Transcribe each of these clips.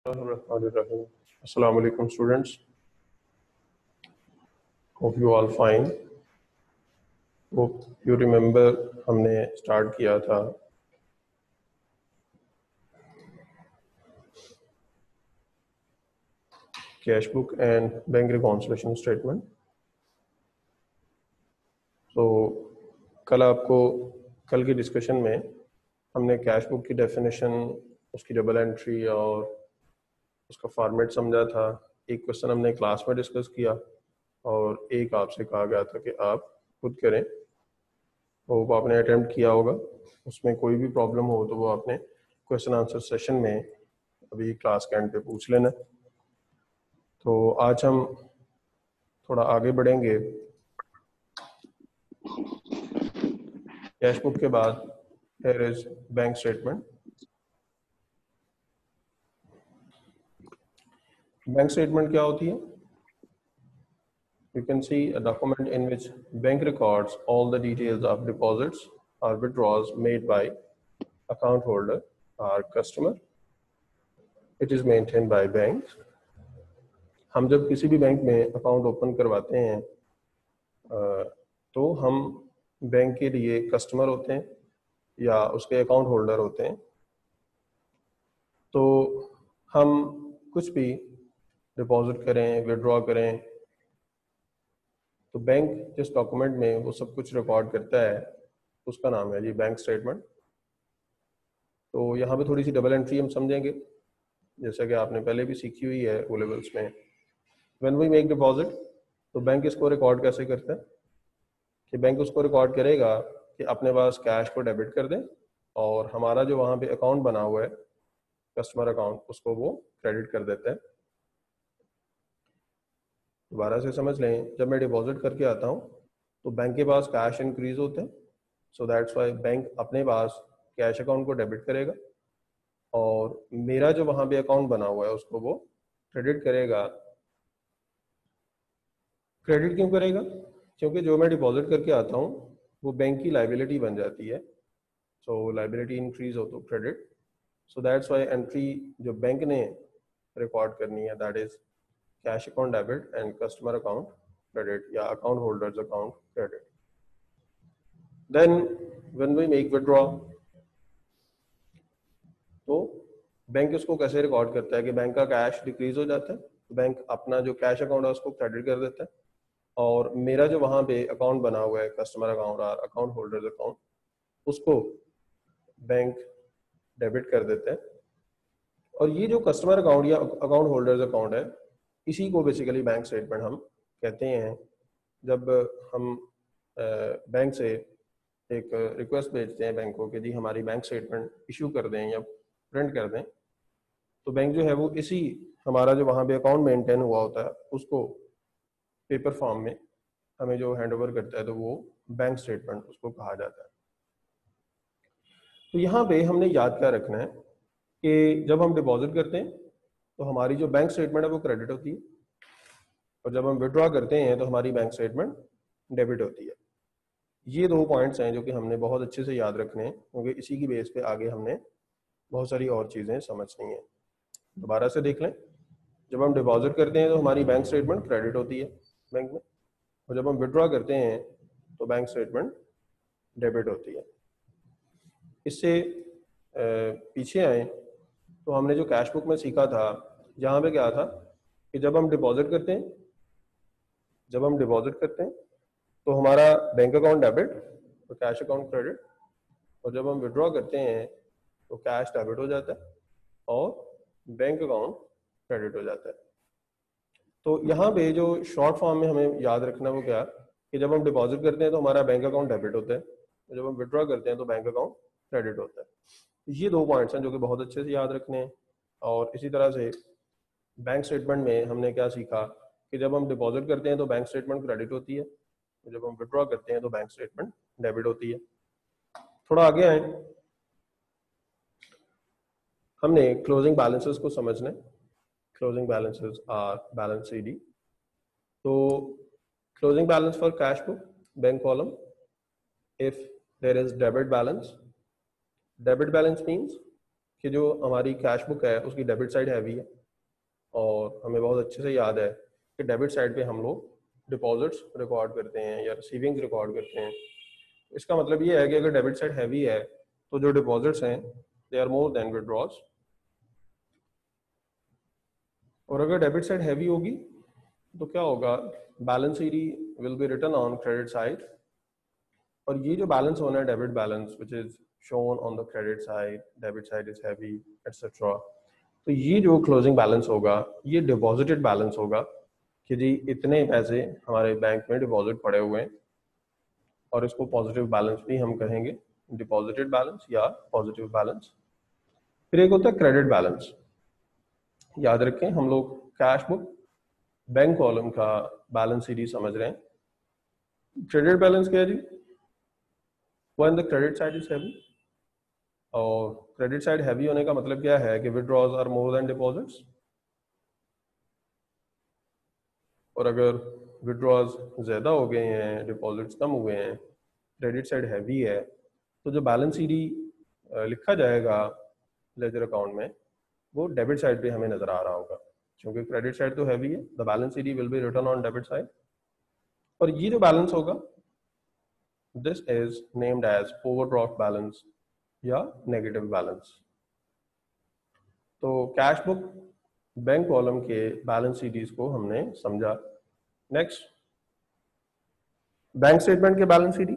Assalamu alaikum students. Hope you all fine. Hope you remember हमने start किया था cash book and bank reconciliation statement. So कल की discussion में हमने कैश बुक की डेफिनेशन, उसकी डबल एंट्री और उसका फॉर्मेट समझा था। एक क्वेश्चन हमने क्लास में डिस्कस किया और एक आपसे कहा गया था कि आप खुद करें। वो आपने अटेम्प्ट किया होगा। उसमें कोई भी प्रॉब्लम हो तो वो आपने क्वेश्चन आंसर सेशन में अभी क्लास के एंड पे पूछ लेना। तो आज हम थोड़ा आगे बढ़ेंगे। कैश बुक के बाद here is bank statement. Bank statement क्या होती है? You can see a document in which bank records all the details of deposits or withdrawals made by account holder or customer. It is maintained by bank. हम जब किसी भी bank में account open करवाते हैं तो हम बैंक के लिए कस्टमर होते हैं या उसके अकाउंट होल्डर होते हैं। तो हम कुछ भी डिपॉजिट करें, विड्रॉ करें, तो बैंक जिस डॉक्यूमेंट में वो सब कुछ रिकॉर्ड करता है उसका नाम है जी बैंक स्टेटमेंट। तो यहाँ पे थोड़ी सी डबल एंट्री हम समझेंगे, जैसा कि आपने पहले भी सीखी हुई है ओ लेवल्स में। व्हेन वी मेक डिपॉजिट तो बैंक इसको रिकॉर्ड कैसे करता है कि बैंक उसको रिकॉर्ड करेगा कि अपने पास कैश को डेबिट कर दें और हमारा जो वहाँ पे अकाउंट बना हुआ है कस्टमर अकाउंट, उसको वो क्रेडिट कर देता है। दोबारा से समझ लें, जब मैं डिपॉजिट करके आता हूँ तो बैंक के पास कैश इंक्रीज होते हैं, सो दैट्स वाई बैंक अपने पास कैश अकाउंट को डेबिट करेगा और मेरा जो वहाँ पे अकाउंट बना हुआ है उसको वो क्रेडिट करेगा। क्रेडिट क्यों करेगा? क्योंकि जो मैं डिपॉजिट करके आता हूँ वो बैंक की लाइबिलिटी बन जाती है, सो लाइबिलिटी इंक्रीज हो तो credit. So that's why entry जो बैंक ने रिकॉर्ड करनी है that is cash account debit and customer account credit या account holders account credit. Then when we make withdraw तो बैंक इसको कैसे रिकॉर्ड करता है कि बैंक का कैश डिक्रीज हो जाता है, बैंक अपना जो कैश अकाउंट है उसको क्रेडिट कर देता है और मेरा जो वहाँ पे अकाउंट बना हुआ है कस्टमर अकाउंट और अकाउंट होल्डर्स अकाउंट, उसको बैंक डेबिट कर देते हैं। और ये जो कस्टमर अकाउंट या अकाउंट होल्डर्स अकाउंट है, इसी को बेसिकली बैंक स्टेटमेंट हम कहते हैं। जब हम बैंक से एक रिक्वेस्ट भेजते हैं बैंक को कि जी हमारी बैंक स्टेटमेंट इशू कर दें या प्रिंट कर दें, तो बैंक जो है वो इसी हमारा जो वहाँ पे अकाउंट मेंटेन हुआ होता है उसको पेपर फॉर्म में हमें जो हैंड ओवर करता है, तो वो बैंक स्टेटमेंट उसको कहा जाता है। तो यहाँ पे हमने याद क्या रखना है कि जब हम डिपॉजिट करते हैं तो हमारी जो बैंक स्टेटमेंट है वो क्रेडिट होती है और जब हम विड्रॉ करते हैं तो हमारी बैंक स्टेटमेंट डेबिट होती है। ये दो पॉइंट्स हैं जो कि हमने बहुत अच्छे से याद रखने हैं, क्योंकि इसी की बेस पे आगे हमने बहुत सारी और चीज़ें समझनी है। दोबारा से देख लें, जब हम डिपॉजिट करते हैं तो हमारी बैंक स्टेटमेंट क्रेडिट होती है बैंक में, और जब हम विड्रॉ करते हैं तो बैंक स्टेटमेंट डेबिट होती है। इससे पीछे आए तो हमने जो कैश बुक में सीखा था, यहाँ पे क्या था कि जब हम डिपॉजिट करते हैं तो हमारा बैंक अकाउंट डेबिट और कैश अकाउंट क्रेडिट, और जब हम विड्रॉ करते हैं तो कैश डेबिट हो जाता है और बैंक अकाउंट क्रेडिट हो जाता है। तो यहाँ पे जो शॉर्ट फॉर्म में हमें याद रखना वो क्या कि जब हम डिपॉजिट करते हैं तो हमारा बैंक अकाउंट डेबिट होता है, जब हम विड्रॉ करते हैं तो बैंक अकाउंट क्रेडिट होता है। ये दो पॉइंट्स हैं जो कि बहुत अच्छे से याद रखने हैं। और इसी तरह से बैंक स्टेटमेंट में हमने क्या सीखा कि जब हम डिपॉजिट करते हैं तो बैंक स्टेटमेंट क्रेडिट होती है, जब हम विड्रॉ करते हैं तो बैंक स्टेटमेंट डेबिट होती है। थोड़ा आगे आए, हमने क्लोजिंग बैलेंसेस को समझना है। Closing balances are balance CD। तो closing balance for cash book bank column, if there is debit balance means कि जो हमारी कैश बुक है उसकी डेबिट साइड हैवी है, और हमें बहुत अच्छे से याद है कि डेबिट साइड पे हम लोग डिपॉजिट्स रिकॉर्ड करते हैं या रिसीविंग्स रिकॉर्ड करते हैं। इसका मतलब ये है कि अगर डेबिट साइड हैवी है तो जो डिपॉजिट्स हैं they are more than withdraws, और अगर डेबिट साइड हैवी होगी तो क्या होगा, balance ED will be written on credit side, और ये जो बैलेंस होना है debit balance which is shown on the credit side, debit side is heavy etcetera, तो ये जो क्लोजिंग बैलेंस होगा ये डिपॉजिटेड बैलेंस होगा कि जी इतने पैसे हमारे बैंक में डिपॉजिट पड़े हुए हैं, और इसको पॉजिटिव बैलेंस भी हम कहेंगे, डिपॉजिटेड बैलेंस या पॉजिटिव बैलेंस। फिर एक होता है क्रेडिट बैलेंस। याद रखें हम लोग कैश बुक बैंक कॉलम का बैलेंस सीरीज समझ रहे हैं। क्रेडिट बैलेंस क्या है जी, when the credit side is heavy, और क्रेडिट साइड हैवी होने का मतलब क्या है कि withdraws are more than deposits, और अगर विड्रॉज ज़्यादा हो गए हैं डिपॉजिट्स कम हुए हैं, क्रेडिट साइड हैवी है, तो जो बैलेंस सीडी लिखा जाएगा लेजर अकाउंट में वो डेबिट साइड पे हमें नजर आ रहा होगा, क्योंकि क्रेडिट साइड तो हैवी है, the balance CD will be written on debit side, और ये जो बैलेंस होगा this is named as overdraft balance या नेगेटिव बैलेंस। तो कैश बुक बैंक कॉलम के बैलेंस सीरीज को हमने समझा। नेक्स्ट, बैंक स्टेटमेंट के बैलेंस सीडी।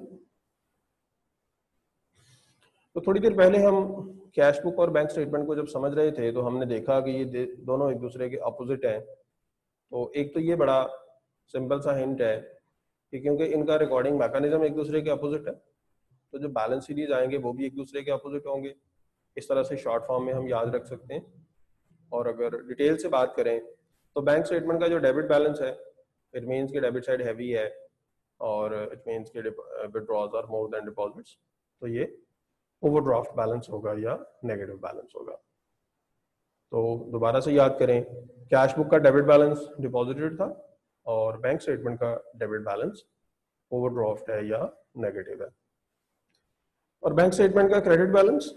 तो थोड़ी देर पहले हम कैश बुक और बैंक स्टेटमेंट को जब समझ रहे थे तो हमने देखा कि ये दोनों एक दूसरे के अपोजिट हैं। तो एक तो ये बड़ा सिंपल सा हिंट है कि क्योंकि इनका रिकॉर्डिंग मैकेनिज्म एक दूसरे के अपोजिट है, तो जो बैलेंस सीरीज आएंगे वो भी एक दूसरे के अपोजिट होंगे। इस तरह से शॉर्ट फॉर्म में हम याद रख सकते हैं। और अगर डिटेल से बात करें तो बैंक स्टेटमेंट का जो डेबिट बैलेंस है इट मीन्स कि डेबिट साइड हैवी है, और इट मीन्स कि withdraws are more than deposits, तो ये ओवरड्राफ्ट बैलेंस होगा या नेगेटिव बैलेंस होगा। तो दोबारा से याद करें, कैश बुक का डेबिट बैलेंस डिपॉजिटेड था और बैंक स्टेटमेंट का डेबिट बैलेंस ओवरड्राफ्ट है या नेगेटिव है। और बैंक स्टेटमेंट का credit balance,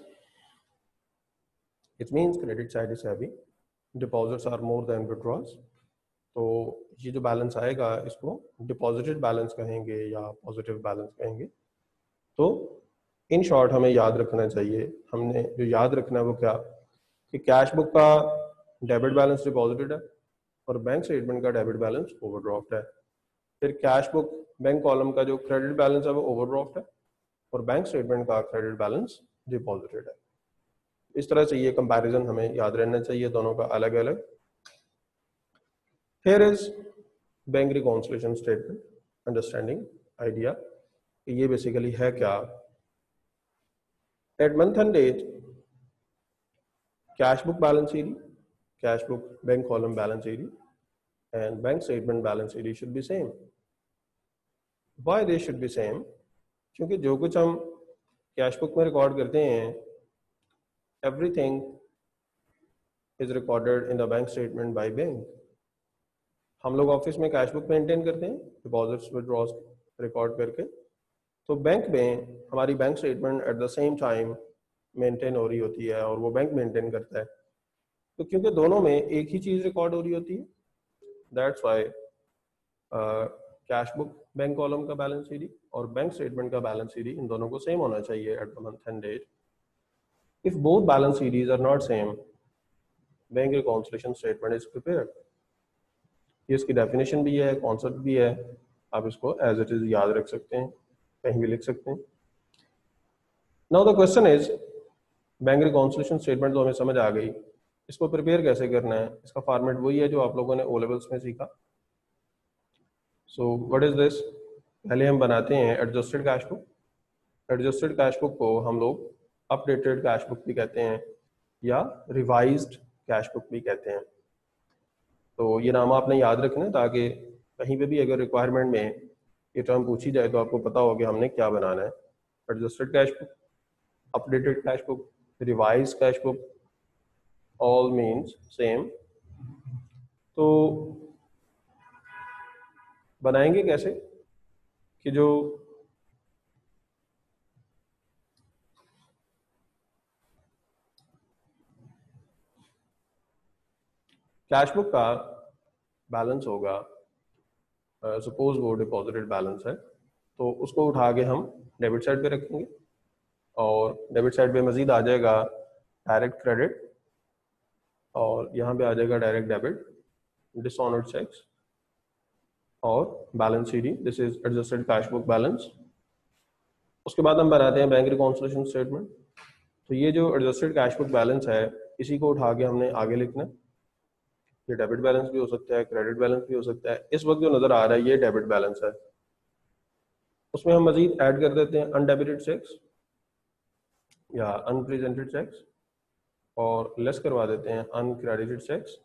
it means credit side is heavy, deposits are more than withdraws, तो ये जो बैलेंस आएगा इसको डिपॉजिटेड बैलेंस कहेंगे या पॉजिटिव बैलेंस कहेंगे। तो इन शॉर्ट हमें याद रखना चाहिए, हमने जो याद रखना है वो क्या, कि कैश बुक का डेबिट बैलेंस डिपॉजिटेड है और बैंक स्टेटमेंट का डेबिट बैलेंस ओवरड्राफ्ट है। फिर कैश बुक बैंक कॉलम का जो क्रेडिट बैलेंस है वो ओवरड्राफ्ट है और बैंक स्टेटमेंट का क्रेडिट बैलेंस डिपॉजिटेड है। इस तरह से ये कंपैरिजन हमें याद रहना चाहिए दोनों का अलग अलग। Here is bank reconciliation statement understanding idea, ये बेसिकली है क्या। At month end date cash book balance CD, cash book bank column balance CD and bank statement balance CD should be same. Why they should be same, क्योंकि जो कुछ हम cash book में record करते हैं everything is recorded in the bank statement by bank. हम लोग office में कैश बुक मेंटेन करते हैं डिपॉजिट्स विड्रॉज रिकॉर्ड करके, तो बैंक में हमारी bank statement at the same time maintain हो रही होती है और वो बैंक मेंटेन करता है। तो क्योंकि दोनों में एक ही चीज़ रिकॉर्ड हो रही होती है, that's why cash book bank column का बैलेंस सीडी और बैंक स्टेटमेंट का बैलेंस सीडी इन दोनों को सेम होना चाहिए at the month end date. If both balance CDs are not same, bank reconciliation statement is prepared. ये इसकी डेफिनेशन भी है, कॉन्सेप्ट भी है, आप इसको एज इट इज याद रख सकते हैं, कहीं भी लिख सकते हैं। Now the question is, bank reconciliation statement तो हमें समझ आ गई, इसको प्रिपेयर कैसे करना है। इसका फॉर्मेट वही है जो आप लोगों ने ओ लेवल्स में सीखा। सो व्हाट इज दिस, पहले हम बनाते हैं adjusted cash book. Adjusted cash book को हम लोग अपडेटेड कैश बुक भी कहते हैं या रिवाइज्ड कैश बुक भी कहते हैं। तो ये नाम आपने याद रखना है ताकि कहीं पे भी अगर रिक्वायरमेंट में ये टर्म पूछी जाए तो आपको पता हो कि हमने क्या बनाना है। Adjusted cash book, updated cash book, revise cash book, all means same. तो बनाएंगे कैसे कि जो कैश बुक का बैलेंस होगा, सपोज वो डिपॉजिटेड बैलेंस है, तो उसको उठा के हम डेबिट साइड पे रखेंगे और डेबिट साइड पे मजीद आ जाएगा डायरेक्ट क्रेडिट और यहाँ पे आ जाएगा डायरेक्ट डेबिट, डिसऑनर्ड चेक्स और balance CD, this is adjusted cash book balance. उसके बाद हम बनाते हैं बैंक रिकॉन्सिलिएशन स्टेटमेंट। तो ये जो एडजस्टेड कैश बुक बैलेंस है इसी को उठा के हमने आगे लिखना है। ये डेबिट बैलेंस भी हो सकता है, क्रेडिट बैलेंस भी हो सकता है। इस वक्त जो नजर आ रहा है ये डेबिट बैलेंस है। उसमें हम मजीद ऐड कर देते हैं अनडेबिटेड चेक्स या अनप्रेजेंटेड चेक्स और लेस करवा देते हैं अनक्रेडिटेड चेक्स।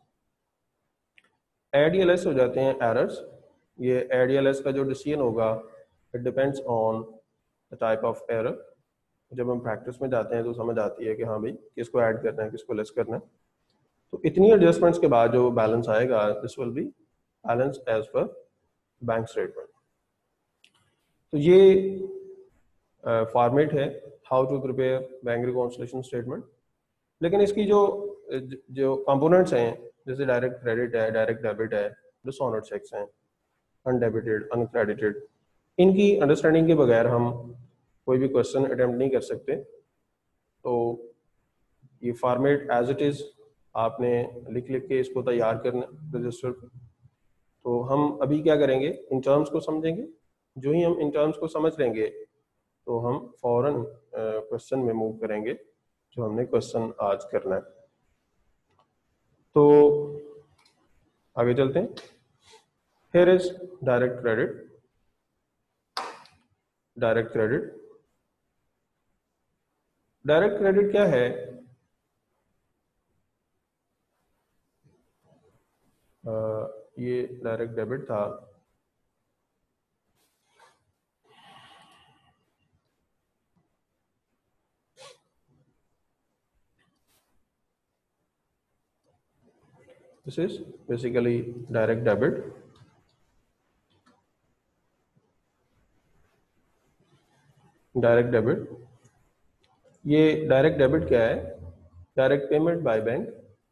ऐड या लेस हो जाते हैं एरर्स। ये ऐड या लेस का जो डिसीजन होगा it depends on the type of error. जब हम प्रैक्टिस में जाते हैं तो समझ आती है कि हाँ भाई किसको ऐड करना है किसको लेस करना है। तो इतनी एडजस्टमेंट्स के बाद जो बैलेंस आएगा this will be balance as per bank statement. तो ये फॉर्मेट है how to prepare bank reconciliation statement. लेकिन इसकी जो कंपोनेंट्स हैं जैसे डायरेक्ट क्रेडिट है, डायरेक्ट डेबिट है, डिसऑनर्ड चेक्स हैं, अनडेबिटेड, अनक्रेडिटेड, इनकी अंडरस्टैंडिंग के बगैर हम कोई भी क्वेश्चन अटेम्प्ट नहीं कर सकते। तो ये फॉर्मेट एज इट इज़ आपने लिख लिख के इसको तैयार करना रजिस्टर पे। तो हम अभी क्या करेंगे, इन टर्म्स को समझेंगे। जो ही हम इन टर्म्स को समझ लेंगे तो हम फौरन क्वेश्चन में मूव करेंगे जो हमने क्वेश्चन आज करना है। तो आगे चलते हैं। Here is direct credit. Direct credit, direct credit क्या है? ये डायरेक्ट डेबिट था। This is basically direct debit. Direct debit, ये डायरेक्ट डेबिट क्या है? Direct payment by bank.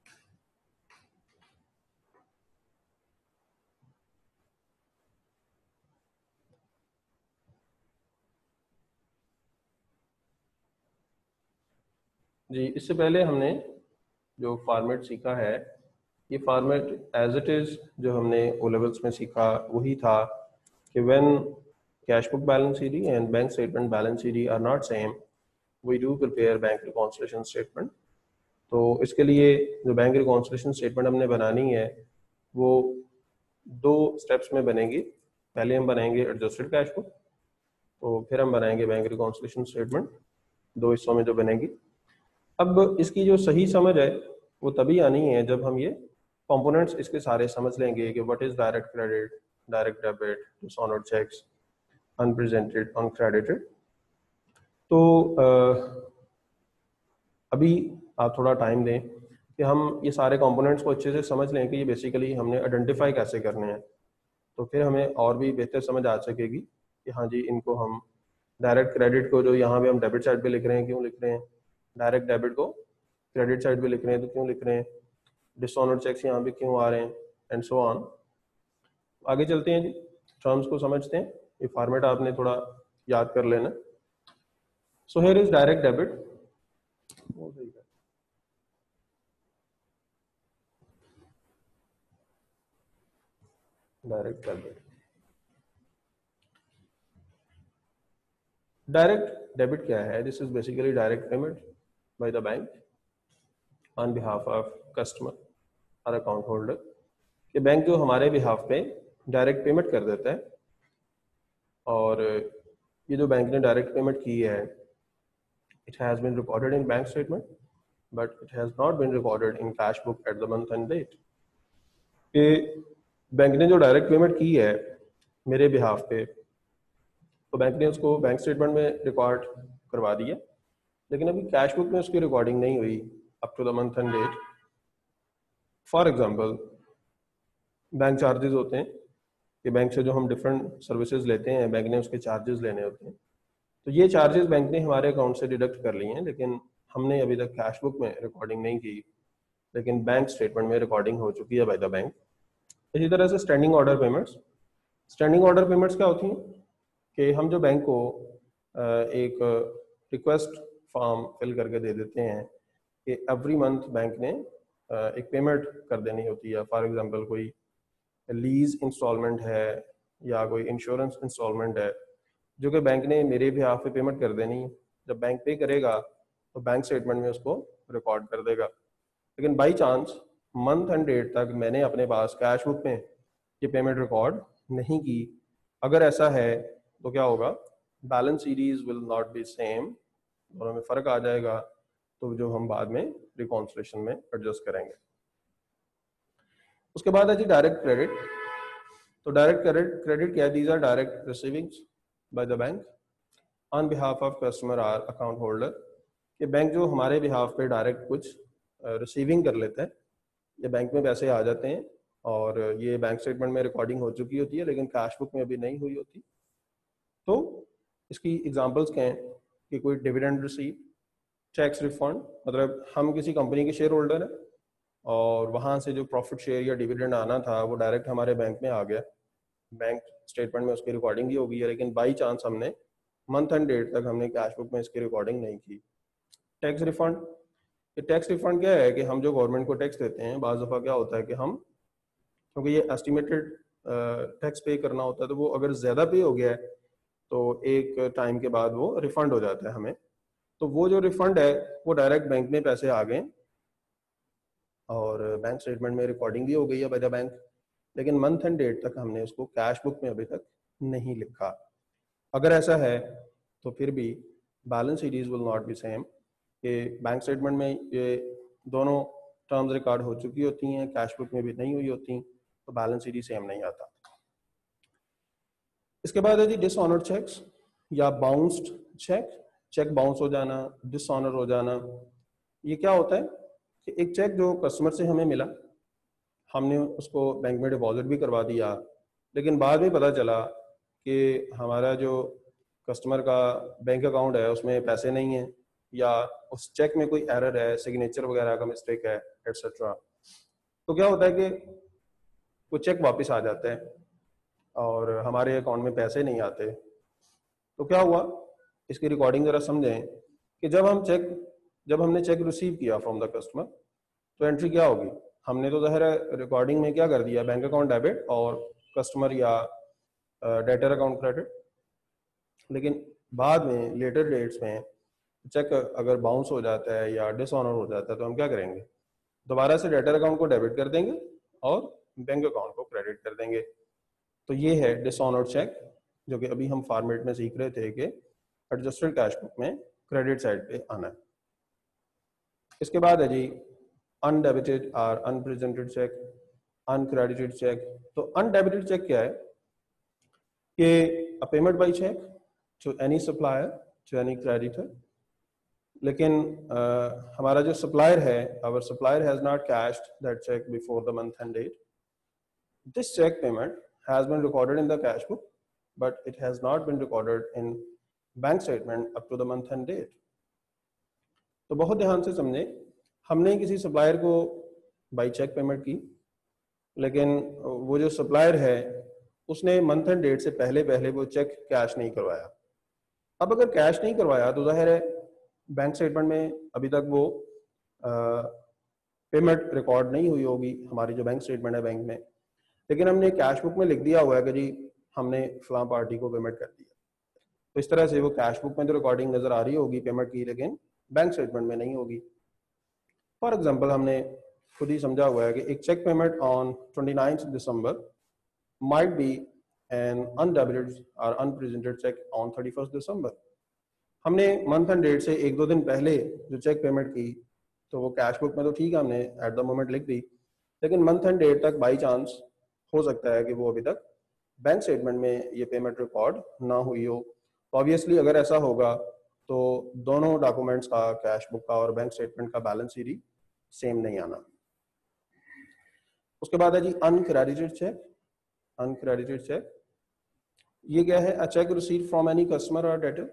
जी, इससे पहले हमने जो फॉर्मेट सीखा है ये फॉर्मेट एज इट इज़ जो हमने ओ लेवल्स में सीखा वही था कि when cash book balance sheet and bank statement balance sheet are not same we do prepare bank reconciliation statement. तो इसके लिए जो बैंक रिकॉन्सिलिएशन स्टेटमेंट हमने बनानी है वो दो स्टेप्स में बनेगी। पहले हम बनाएंगे एडजस्टेड कैश बुक, तो फिर हम बनाएंगे बैंक रिकॉन्सिलिएशन स्टेटमेंट। दो हिस्सों में जो बनेगी। अब इसकी जो सही समझ है वो तभी आनी है जब हम ये कंपोनेंट्स इसके सारे समझ लेंगे कि what is direct credit, direct debit, dishonoured cheques, unpresented, uncredited. तो अभी आप थोड़ा टाइम दें कि हम ये सारे कंपोनेंट्स को अच्छे से समझ लें कि ये बेसिकली हमने आइडेंटिफाई कैसे करने हैं। तो फिर हमें और भी बेहतर समझ आ सकेगी कि हाँ जी इनको हम डायरेक्ट क्रेडिट को जो यहाँ पे हम डेबिट साइड पे लिख रहे हैं क्यों लिख रहे हैं, डायरेक्ट डेबिट को क्रेडिट साइड पे लिख रहे हैं तो क्यों लिख रहे हैं, डिसऑनर्ड चेक्स यहाँ पे क्यों आ रहे हैं, एंड सो ऑन। आगे चलते हैं जी, टर्म्स को समझते हैं। ये फॉर्मेट आपने थोड़ा याद कर लेना। So here is direct debit. Direct debit, direct debit क्या है? This is basically direct payment by the bank on behalf of customer और अकाउंट होल्डर। कि बैंक जो हमारे बिहाफ पे डायरेक्ट पेमेंट कर देता है, और ये जो बैंक ने डायरेक्ट पेमेंट की है it has been recorded in bank statement but it has not been recorded in cash book at the month end date. कि बैंक ने जो डायरेक्ट पेमेंट की है मेरे बिहाफ पे तो बैंक ने उसको बैंक स्टेटमेंट में रिकॉर्ड करवा दिया, लेकिन अभी कैश बुक में उसकी रिकॉर्डिंग नहीं हुई up to the month end date. For example bank charges होते हैं कि बैंक से जो हम डिफरेंट सर्विसेज लेते हैं बैंक ने उसके चार्जेस लेने होते हैं। तो ये चार्जेस बैंक ने हमारे अकाउंट से डिडक्ट कर लिए हैं लेकिन हमने अभी तक कैश बुक में रिकॉर्डिंग नहीं की। लेकिन बैंक स्टेटमेंट में रिकॉर्डिंग हो चुकी है बाय द बैंक। इसी तरह से standing order payments. Standing order payments क्या होती हैं कि हम जो बैंक को एक रिक्वेस्ट फॉर्म फिल करके दे देते हैं कि एवरी मंथ बैंक ने एक पेमेंट कर देनी होती है। फॉर एग्जांपल कोई लीज इंस्टॉलमेंट है या कोई इंश्योरेंस इंस्टॉलमेंट है जो कि बैंक ने मेरे बिहाफ पे पेमेंट कर देनी है। जब बैंक पे करेगा तो बैंक स्टेटमेंट में उसको रिकॉर्ड कर देगा। लेकिन by chance month end date तक मैंने अपने पास कैश बुक में ये पेमेंट रिकॉर्ड नहीं की, अगर ऐसा है तो क्या होगा, balance series will not be same, दोनों में फ़र्क आ जाएगा, तो जो हम बाद में रिकॉन्सिलेशन में एडजस्ट करेंगे। उसके बाद है जी डायरेक्ट क्रेडिट। तो डायरेक्ट क्रेडिट क्या है? These are direct receivings by the bank on behalf of customer or account holder. कि बैंक जो हमारे बिहाफ पे डायरेक्ट कुछ रिसीविंग कर लेता है, ये बैंक में पैसे आ जाते हैं और ये बैंक स्टेटमेंट में रिकॉर्डिंग हो चुकी होती है लेकिन कैश बुक में अभी नहीं हुई होती। तो इसकी एग्जांपल्स क्या हैं कि कोई डिविडेंड रिसीव, टैक्स रिफंड, मतलब हम किसी कंपनी के शेयर होल्डर हैं और वहाँ से जो प्रॉफिट शेयर या डिविडेंड आना था वो डायरेक्ट हमारे बैंक में आ गया, बैंक स्टेटमेंट में उसकी रिकॉर्डिंग भी हो गई है, लेकिन बाई चांस हमने मंथ एंड डेट तक हमने कैश बुक में इसकी रिकॉर्डिंग नहीं की। टैक्स रिफंड, ये टैक्स रिफंड क्या है कि हम जो गवर्नमेंट को टैक्स देते हैं, बाज़ दफ़ा क्या होता है कि हम, क्योंकि ये एस्टिमेटेड टैक्स पे करना होता है, तो वो अगर ज़्यादा पे हो गया है तो एक टाइम के बाद वो रिफंड हो जाता है हमें। तो वो जो रिफंड है वो डायरेक्ट बैंक में पैसे आ गए और बैंक स्टेटमेंट में रिकॉर्डिंग भी हो गई है बाय द बैंक, लेकिन मंथ एंड डेट तक हमने उसको कैश बुक में अभी तक नहीं लिखा। अगर ऐसा है तो फिर भी balance series will not be same, कि बैंक स्टेटमेंट में ये दोनों टर्म्स रिकॉर्ड हो चुकी होती हैं, कैश बुक में भी नहीं हुई होती, तो बैलेंस सीरीज सेम नहीं आता। इसके बाद है जी डिसऑनर्ड चेक्स या बाउंस्ड चेक। चेक बाउंस हो जाना, डिसऑनर हो जाना, ये क्या होता है कि एक चेक जो कस्टमर से हमें मिला, हमने उसको बैंक में डिपॉजिट भी करवा दिया, लेकिन बाद में पता चला कि हमारा जो कस्टमर का बैंक अकाउंट है उसमें पैसे नहीं हैं, या उस चेक में कोई एरर है, सिग्नेचर वगैरह का मिस्टेक है, एटसेट्रा। तो क्या होता है कि वो चेक वापस आ जाता है और हमारे अकाउंट में पैसे नहीं आते। तो क्या हुआ, इसकी रिकॉर्डिंग जरा समझें कि जब हमने चेक रिसीव किया फ्रॉम द कस्टमर, तो एंट्री क्या होगी, हमने तो ज़ाहिर है रिकॉर्डिंग में क्या कर दिया, बैंक अकाउंट डेबिट और कस्टमर या डेटर अकाउंट क्रेडिट। लेकिन बाद में लेटर डेट्स में चेक अगर बाउंस हो जाता है या डिसऑनर हो जाता है तो हम क्या करेंगे, दोबारा से डेटर अकाउंट को डेबिट कर देंगे और बैंक अकाउंट को क्रेडिट कर देंगे। तो ये है डिसऑनर्ड चेक, जो कि अभी हम फॉर्मेट में सीख रहे थे कि एडजस्टेड कैश बुक में क्रेडिट साइड पे आना है। इसके बाद है जी अनडेबिटेड और अनप्रेजेंटेड चेक, अनक्रेडिटेड चेक। तो अनडेबिटेड चेक क्या है कि a payment by cheque to any supplier, to any creditor, लेकिन हमारा जो सप्लायर है, our supplier has not cashed that cheque before the month end date, this cheque payment has been recorded in the cash book but it has not been recorded in bank statement up to the month and date। तो बहुत ध्यान से समझें, हमने किसी supplier को by cheque payment की, लेकिन वो जो सप्लायर है उसने मंथ एंड डेट से पहले वो चेक कैश नहीं करवाया। अब अगर कैश नहीं करवाया तो जाहिर है बैंक स्टेटमेंट में अभी तक वो पेमेंट रिकॉर्ड नहीं हुई होगी, हमारी जो बैंक स्टेटमेंट है बैंक में, लेकिन हमने कैश बुक में लिख दिया हुआ है कि जी हमने फलां पार्टी को पेमेंट कर दिया। तो इस तरह से वो कैश बुक में तो रिकॉर्डिंग नजर आ रही होगी पेमेंट की, लेकिन बैंक स्टेटमेंट में नहीं होगी। फॉर एग्जांपल हमने खुद ही समझा हुआ है कि एक cheque payment on 29 December might be an undebited और अनप्रेजेंटेड चेक ऑन 31 दिसंबर। हमने मंथ एंड डेट से एक दो दिन पहले जो चेक पेमेंट की, तो वो कैश बुक में तो ठीक है हमने एट द मोमेंट लिख दी, लेकिन मंथ एंड डेट तक बाई चांस हो सकता है कि वो अभी तक बैंक स्टेटमेंट में ये पेमेंट रिकॉर्ड ना हुई हो। तो ऑब्वियसली अगर ऐसा होगा तो दोनों डॉक्यूमेंट्स का, कैश बुक का और बैंक स्टेटमेंट का बैलेंस सीरीज सेम नहीं आना। उसके बाद है जी अनक्रेडिटेड चेक। अनक्रेडिटेड चेक ये क्या है, a cheque received from any customer और debtor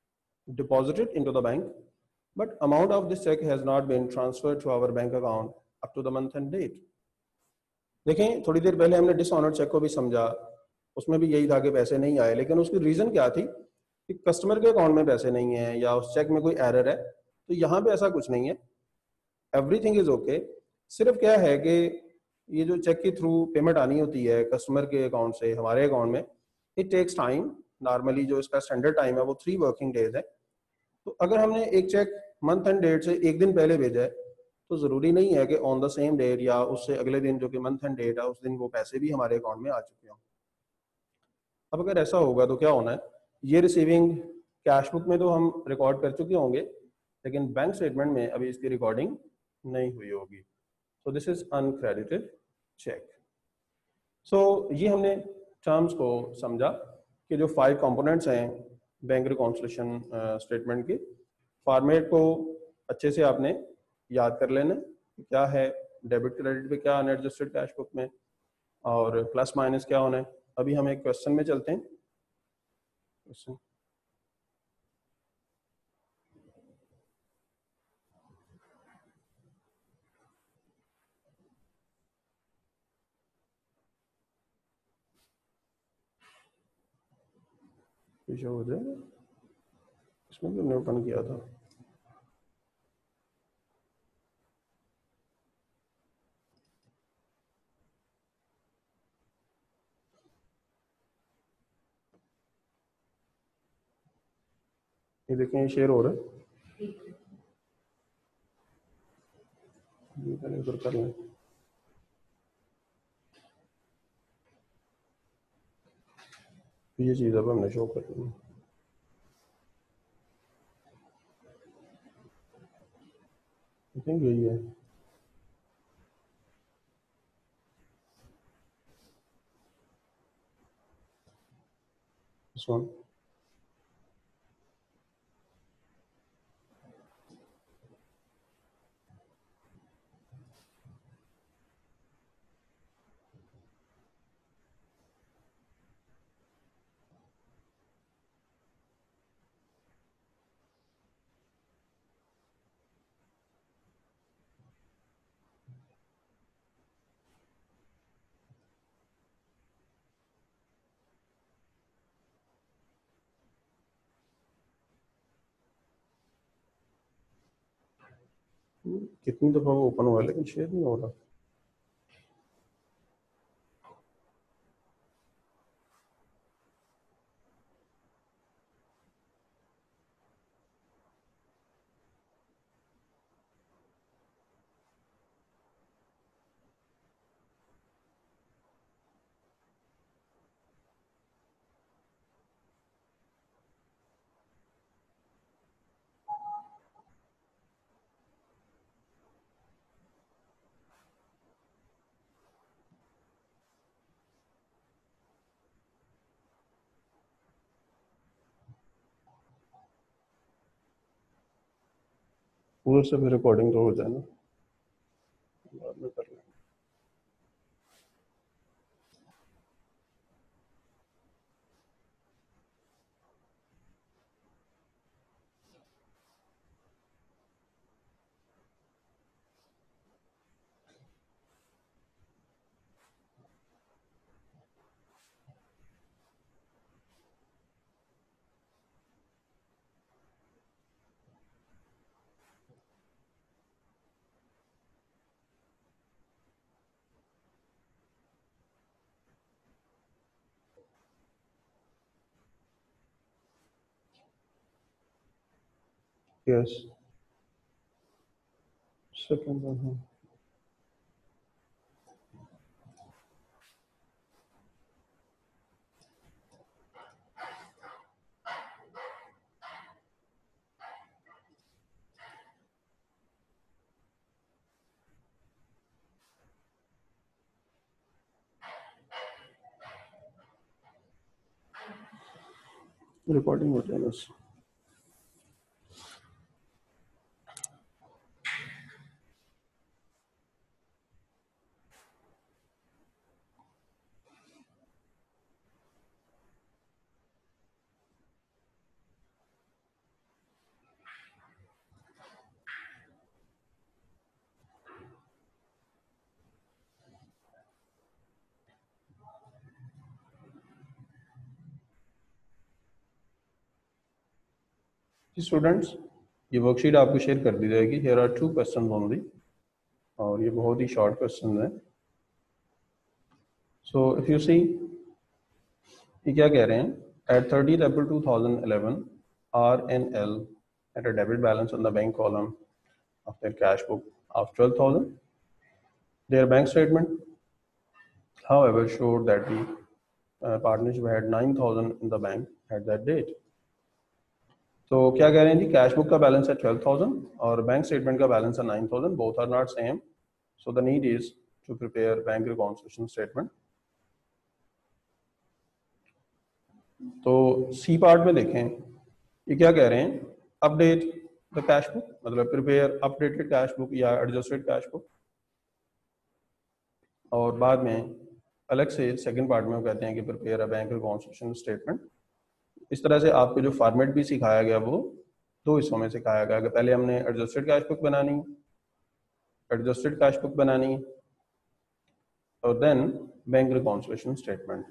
deposited into the bank but amount of this check has not been transferred to our bank account up to the month end date. देखें, थोड़ी देर पहले हमने dishonoured check को भी समझा, उसमें भी यही था कि पैसे नहीं आए, लेकिन उसकी रीजन क्या थी कि कस्टमर के अकाउंट में पैसे नहीं है या उस चेक में कोई एरर है। तो यहाँ पे ऐसा कुछ नहीं है, एवरीथिंग इज ओके। सिर्फ क्या है कि ये जो चेक के थ्रू पेमेंट आनी होती है कस्टमर के अकाउंट से हमारे अकाउंट में, इट टेक्स टाइम। नॉर्मली जो इसका स्टैंडर्ड टाइम है वो 3 वर्किंग डेज है। तो अगर हमने एक चेक मंथ एंड डेट से एक दिन पहले भेजा है तो जरूरी नहीं है कि ऑन द सेम डेट या उससे अगले दिन जो कि मंथ एंड डेट है उस दिन वो पैसे भी हमारे अकाउंट में आ चुके हों। अब अगर ऐसा होगा तो क्या होना है, ये रिसीविंग कैश बुक में तो हम रिकॉर्ड कर चुके होंगे, लेकिन बैंक स्टेटमेंट में अभी इसकी रिकॉर्डिंग नहीं हुई होगी। So this is uncredited cheque. सो ये हमने टर्म्स को समझा कि जो 5 कंपोनेंट्स हैं बैंक रिकॉन्सिलेशन स्टेटमेंट के। फॉर्मेट को अच्छे से आपने याद कर लेना कि क्या है, डेबिट क्रेडिट पे क्या अनएडजस्टेड कैश बुक में, और प्लस माइनस क्या होना है। अभी हम एक क्वेश्चन में चलते हैं। क्वेश्चन शो हो जाएगा, इसमें भी हमने ओपन किया था। ये देखें, ये शेयर हो रहा है, ये पहले उधर कर लें। ये चीज़ अब हमने शो कर ली। आई थिंक यही है। This one. कितनी दफा वो ओपन हुआ लेकिन शेयर नहीं हो रहा। उधर से फिर रिकॉर्डिंग तो हो जाए ना, बाद में कर लें। Yes, second one. रिकॉर्डिंग हो जाए बस। स्टूडेंट्स, ये वर्कशीट आपको शेयर कर दी जाएगी। हियर आर 2 क्वेश्चन ओनली, और ये बहुत ही शॉर्ट क्वेश्चन है। सो इफ यू सी, ये क्या कह रहे हैं, at 30th April 2011 RNL at a debit balance on the bank column of their cash book of 12,000. Their bank statement, however, showed that the partnership had 9,000 in the bank at that date. तो क्या कह रहे हैं जी, cash book का balance है 12,000 और bank statement का बैलेंस है 9,000, both are not same, so the need is to prepare bank reconciliation statement. तो सी पार्ट में देखें, ये क्या कह रहे हैं, अपडेट द कैश बुक, मतलब प्रिपेयर अपडेटेड कैश बुक या एडजस्टेड कैश बुक। और बाद में अलग से सेकंड पार्ट में वो कहते हैं कि prepare a bank reconciliation statement. इस तरह से आपको जो फॉर्मेट भी सिखाया गया वो 2 हिस्सों में सिखाया गया। पहले हमने एडजस्टेड कैश बुक बनानी और देन बैंक रिकॉन्सिलिएशन स्टेटमेंट।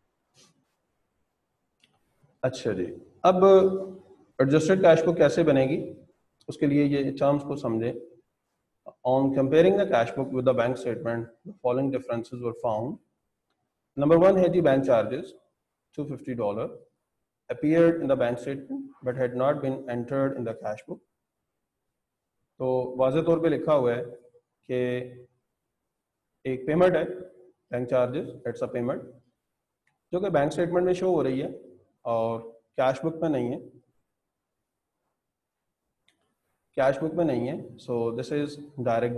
अच्छा जी, अब एडजस्टेड कैश बुक कैसे बनेगी, उसके लिए ये टर्म्स को समझे। On comparing the cash book with the bank statement, the following differences were found. Number 1 है जी bank charges $250 appeared in the bank statement but had not been entered in the cash book। तो वाज़ेह तौर पे लिखा हुआ है कि एक पेमेंट है bank charges, it's a payment जो कि बैंक स्टेटमेंट में शो हो रही है और कैश बुक में नहीं है, so this is direct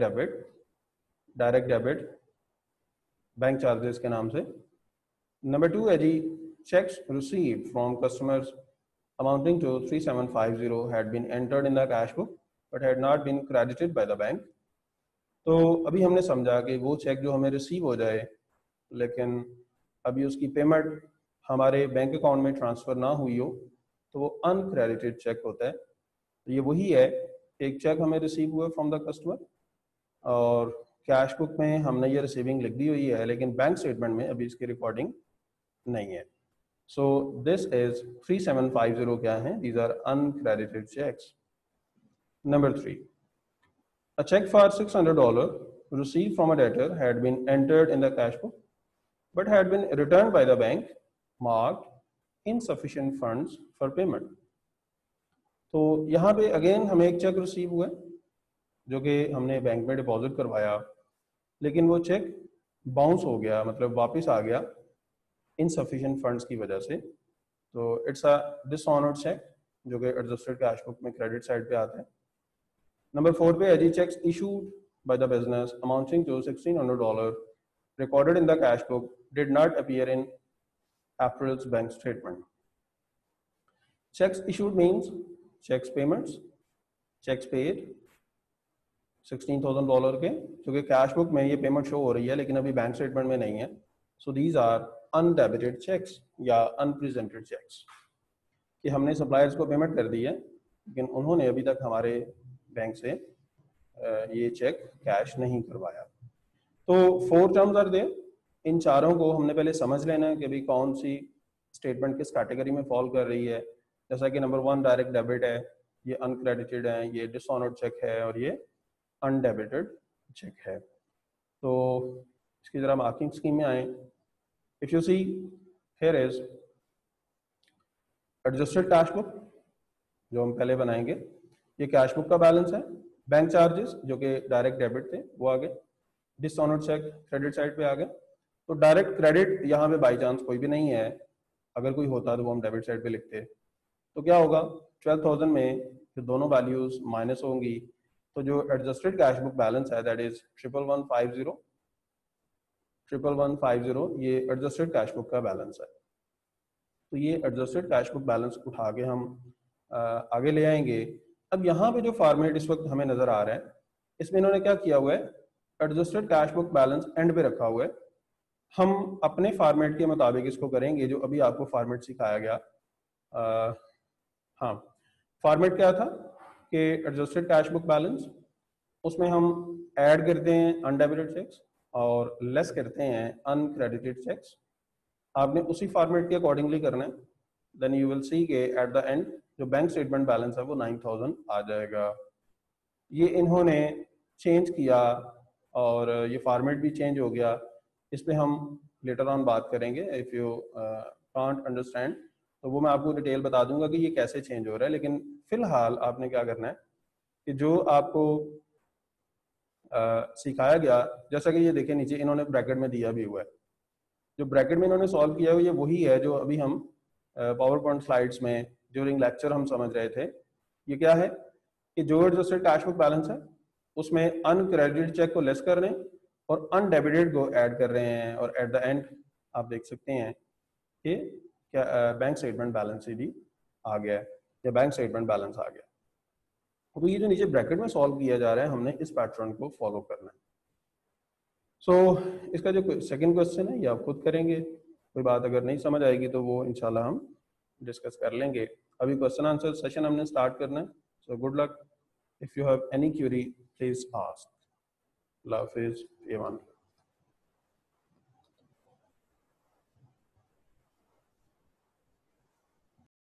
debit bank charges के नाम से। नंबर 2 है जी checks received from customers amounting to 3750 had been entered in the cash book but had not been credited by the bank। तो अभी हमने समझा कि वो चेक जो हमें रिसीव हो जाए लेकिन अभी उसकी पेमेंट हमारे बैंक अकाउंट में ट्रांसफ़र ना हुई हो तो वो अनक्रेडिटेड चेक होता है। ये वही है, एक चेक हमें रिसीव हुआ फ्रॉम द कस्टमर और कैश बुक में हमने ये रिसीविंग लिख दी हुई है, लेकिन बैंक स्टेटमेंट में अभी इसकी रिकॉर्डिंग नहीं है। So this is 3750 क्या है? These are uncredited checks. Number 3, a check for $600 received from a debtor had been entered in the cash book, but had been returned by the bank marked insufficient funds for payment। तो यहाँ पे again हमें एक check receive हुआ जो कि हमने bank में डिपॉजिट करवाया, लेकिन वो चेक बाउंस हो गया, मतलब वापस आ गया इनसफिशिएंट फंड्स की वजह से। तो इट्स अ डिसऑनर्ड चेक जो कि एडजस्टेड कैश बुक में क्रेडिट साइड पे आता है। नंबर 4 पे है जी cheques issued by the business amounting to $1,600 recorded in the cash book did not appear in April's bank statement। Checks issued means checks payments, checks paid $16,000 के जो कि कैश बुक में ये पेमेंट शो हो रही है लेकिन अभी बैंक स्टेटमेंट में नहीं है। So these are undebited cheques या अनप्रेजेंटेड चेक्स कि हमने सप्लायर्स को पेमेंट कर दी है लेकिन उन्होंने अभी तक हमारे बैंक से ये चेक कैश नहीं करवाया। तो 4 टर्म्स आर देयर, इन चारों को हमने पहले समझ लेना है कि भाई कौन सी स्टेटमेंट किस कैटेगरी में फॉल कर रही है। जैसा कि नंबर 1 डायरेक्ट डेबिट है, ये अनक्रेडिटेड है, ये डिसऑनर्ड चेक है और ये अनडेबिटेड चेक है। तो इसकी जरा मार्किंग स्कीम में आए। If you see, here is adjusted cash book जो हम पहले बनाएंगे, ये कैश बुक का बैलेंस है। बैंक चार्जेस जो कि डायरेक्ट डेबिट थे वो आ गए, डिसऑनर्ड चेक क्रेडिट साइड पे आ गए। तो डायरेक्ट क्रेडिट यहाँ पे बाई चांस कोई भी नहीं है, अगर कोई होता तो वो हम डेबिट साइड पे लिखते। तो क्या होगा, 12,000 में जो दोनों वैल्यूज माइनस होंगी तो जो एडजस्टेड कैश बुक बैलेंस है दैट इज 1150 ये एडजस्टेड कैश बुक का बैलेंस है। तो ये एडजस्टेड कैश बुक बैलेंस उठा के हम आगे ले आएंगे। अब यहाँ पे जो फॉर्मेट इस वक्त हमें नजर आ रहा है इसमें इन्होंने क्या किया हुआ है, adjusted cash book balance end पे रखा हुआ है। हम अपने फॉर्मेट के मुताबिक इसको करेंगे जो अभी आपको फॉर्मेट सिखाया गया। हाँ, फॉर्मेट क्या था कि एडजस्टेड कैश बुक बैलेंस, उसमें हम ऐड करते हैं अनडेबिटेड चेक्स और लेस करते हैं अनक्रेडिटेड चेक्स। आपने उसी फॉर्मेट के अकॉर्डिंगली करना है, देन यू विल सी के एट द एंड जो बैंक स्टेटमेंट बैलेंस है वो 9000 आ जाएगा। ये इन्होंने चेंज किया और ये फॉर्मेट भी चेंज हो गया, इस पे हम लेटर ऑन बात करेंगे। इफ़ यू कांट अंडरस्टैंड तो वो मैं आपको डिटेल बता दूंगा कि ये कैसे चेंज हो रहा है। लेकिन फिलहाल आपने क्या करना है कि जो आपको सिखाया गया, जैसा कि ये देखें नीचे इन्होंने ब्रैकेट में दिया भी हुआ है, जो ब्रैकेट में इन्होंने सॉल्व किया हुआ ये वही है जो अभी हम पावर पॉइंट स्लाइड्स में ड्यूरिंग लेक्चर हम समझ रहे थे। ये क्या है कि जो एडजस्टेड कैश बुक बैलेंस है उसमें अनक्रेडिटेड चेक को लेस कर रहे हैं और अनडेबिटेड को ऐड कर रहे हैं, और एट द एंड आप देख सकते हैं कि क्या बैंक स्टेटमेंट बैलेंस भी आ गया है या बैंक स्टेटमेंट बैलेंस आ गया। तो ये जो नीचे ब्रैकेट में सॉल्व किया जा रहा है हमने इस पैटर्न को फॉलो करना है। इसका जो सेकंड क्वेश्चन है ये आप खुद करेंगे, कोई बात अगर नहीं समझ आएगी तो वो इंशाल्लाह हम डिस्कस कर लेंगे। अभी क्वेश्चन आंसर सेशन हमने स्टार्ट करना है। So good luck, if you have any query please ask. अल्लाह हाफिज़।